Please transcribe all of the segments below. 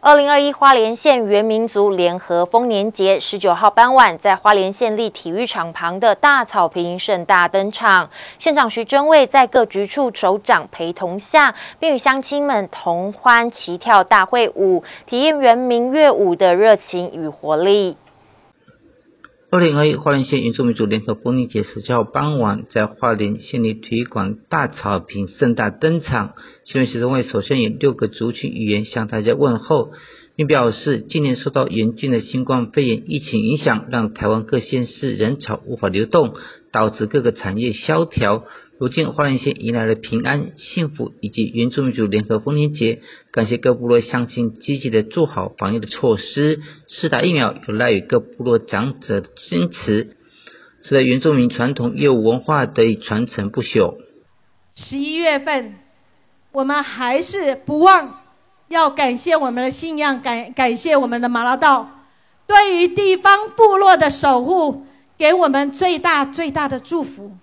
2021花莲县原民族联合丰年节19号傍晚，在花莲县立体育场旁的大草坪盛大登场。县长徐榛蔚在各局处首长陪同下，并与乡亲们同欢齐跳大会舞，体验原民乐舞的热情与活力。 2021花莲县原住民族联合丰年节19号傍晚，在花莲县立体育馆大草坪盛大登场。县委徐榛蔚首先以6个族群语言向大家问候，并表示今年受到严峻的新冠肺炎疫情影响，让台湾各县市人潮无法流动，导致各个产业萧条。如今花莲县迎来了平安、幸福以及原住民族联合丰年节，感谢各部落乡亲积极的做好防疫的措施，施打疫苗有赖于各部落长者的坚持，使得原住民传统业务文化得以传承不朽。 11月份，我们还是不忘要感谢我们的信仰，感谢我们的马拉道对于地方部落的守护，给我们最大的祝福。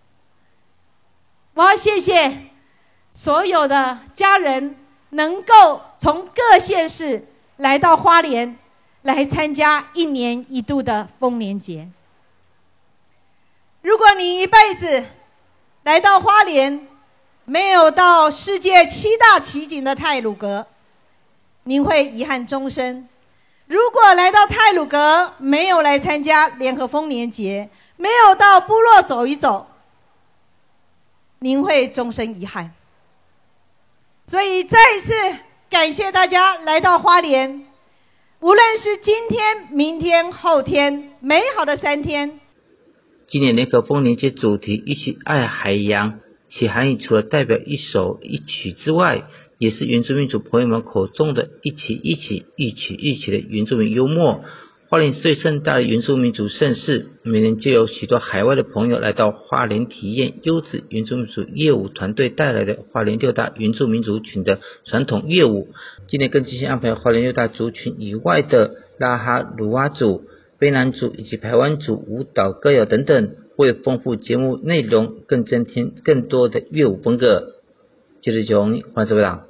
我要谢谢所有的家人能够从各县市来到花莲，来参加1年1度的丰年节。如果你一辈子来到花莲，没有到世界7大奇景的太鲁阁，您会遗憾终身。如果来到太鲁阁，没有来参加联合丰年节，没有到部落走一走，您会终身遗憾。所以再一次感谢大家来到花莲，无论是今天、明天、后天，美好的3天。 今年联合丰年节主题一起爱海洋，其含义除了代表一首一曲之外，也是原住民族朋友们口中的一起一起的原住民幽默。花莲最盛大的原住民族盛事，每年就有许多海外的朋友来到花莲体验优质原住民族乐舞团队带来的花莲6大原住民族群的传统乐舞。今年更精心安排花莲6大族群以外的拉哈鲁哇族、卑南族以及排湾族舞蹈歌谣等等，为丰富节目内容更增添更多的乐舞风格。接着从花莲这边